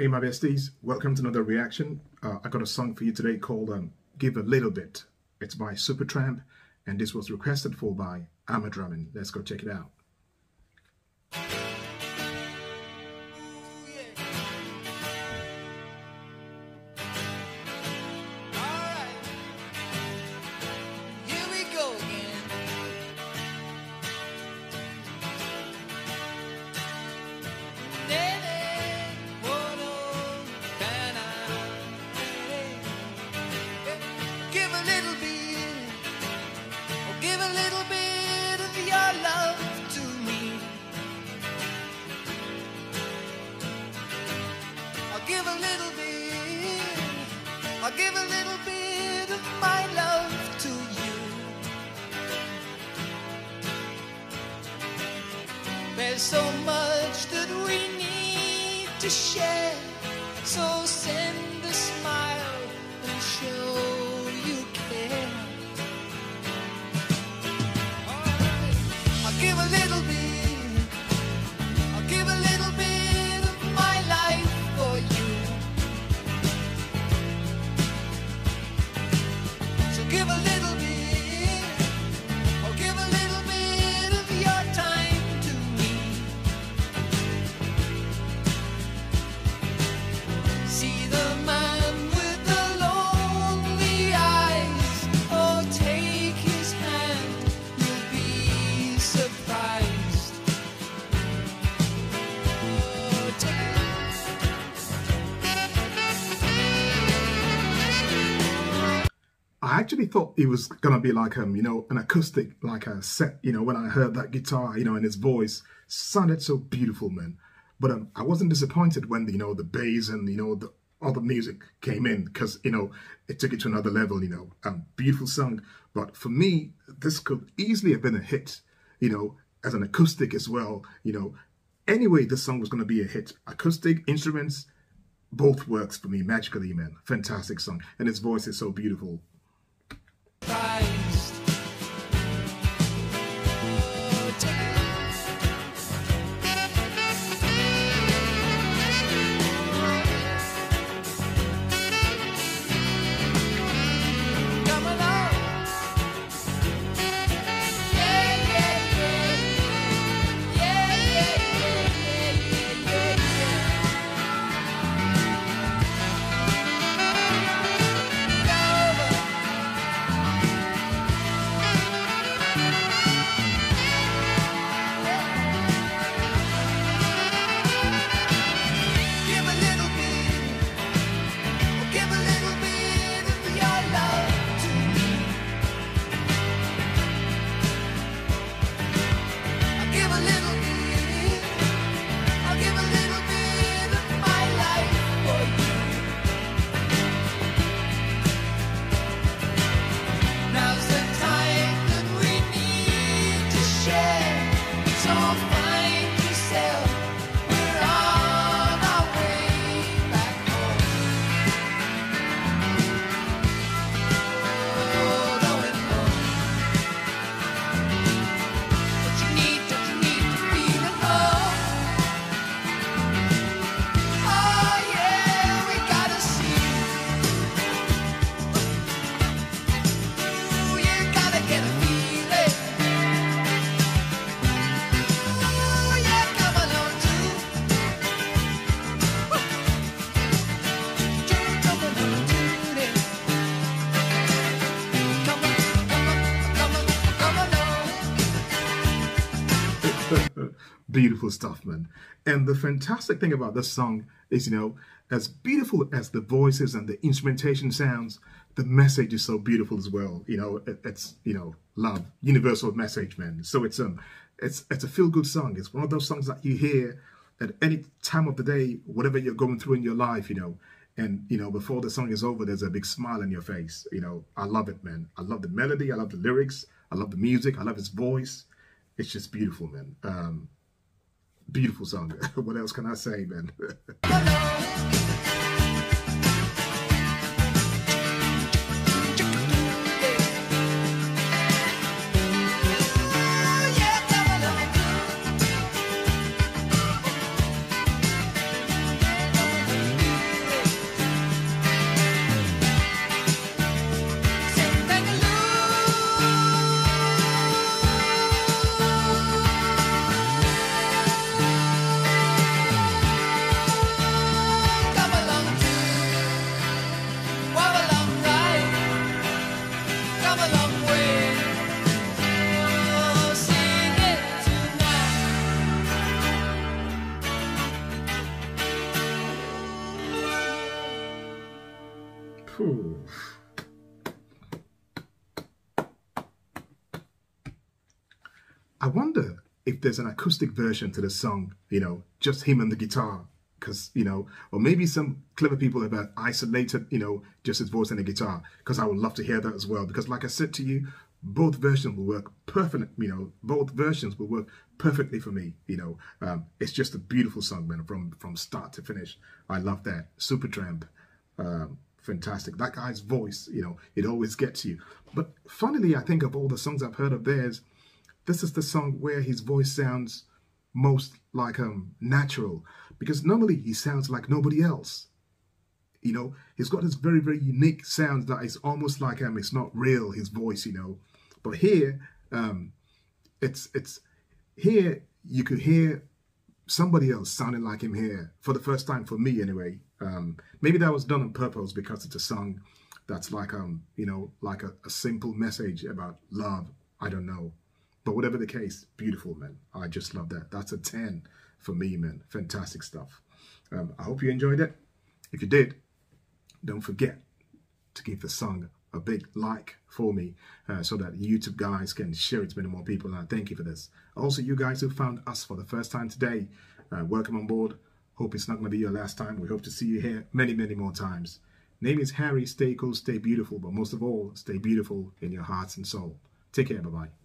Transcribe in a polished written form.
Hey my besties, welcome to another reaction. I got a song for you today called Give a Little Bit. It's by SUPERTRAMP and this was requested for by HarriBest. Let's go check it out. I'll give a little bit of my love to you. There's so much that we need to share, so send a smile and show you care. Alright, I'll give a little bit, I'll give a little bit of my life for you. Give a little bit, or give a little bit of your time to me. See the man with the lonely eyes, oh take his hand, you'll be surprised. Oh, I actually thought it was gonna be like an acoustic, like a set, when I heard that guitar, and his voice sounded so beautiful, man. But I wasn't disappointed when the bass and the other music came in, because it took it to another level, beautiful song. But for me, this could easily have been a hit, as an acoustic as well, Anyway, this song was gonna be a hit. Acoustic, instruments, both works for me magically, man. Fantastic song, and his voice is so beautiful. Beautiful stuff, man. And the fantastic thing about this song is, as beautiful as the voices and the instrumentation sounds, the message is so beautiful as well. It's love, universal message, man. So it's a feel-good song. It's one of those songs that you hear at any time of the day, whatever you're going through in your life, and before the song is over, there's a big smile on your face. I love it, man. I love the melody, I love the lyrics, I love the music, I love his voice. It's just beautiful, man. Beautiful song. What else can I say, man? Ooh. I wonder if there's an acoustic version to the song, you know, just him and the guitar. Because, you know, or maybe some clever people have isolated, you know, just his voice and the guitar. Because I would love to hear that as well. Because like I said to you, both versions will work perfectly, you know, both versions will work perfectly for me, you know. It's just a beautiful song, man, from start to finish. I love that. SUPERTRAMP, fantastic. That guy's voice, you know, it always gets you. But funnily, I think of all the songs I've heard of theirs, this is the song where his voice sounds most like natural, because normally he sounds like nobody else. You know, he's got this very, very unique sound that is almost like it's not real, his voice, you know. But here, it's here you could hear somebody else sounding like him here for the first time, for me anyway. Maybe that was done on purpose because it's a song that's like you know, like a simple message about love. I don't know. But whatever the case, beautiful, man. I just love that. That's a 10 for me, man. Fantastic stuff. I hope you enjoyed it. If you did, don't forget to give the song a big like for me so that YouTube guys can share it to many more people. And thank you for this. Also, you guys who found us for the first time today, welcome on board. Hope it's not going to be your last time. We hope to see you here many, many more times. Name is Harry. Stay cool, stay beautiful. But most of all, stay beautiful in your hearts and soul. Take care. Bye-bye.